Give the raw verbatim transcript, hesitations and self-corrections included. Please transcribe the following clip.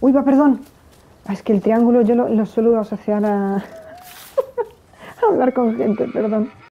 Uy, va, perdón. Ah, es que el triángulo yo lo, lo suelo asociar a, a hablar con gente, perdón.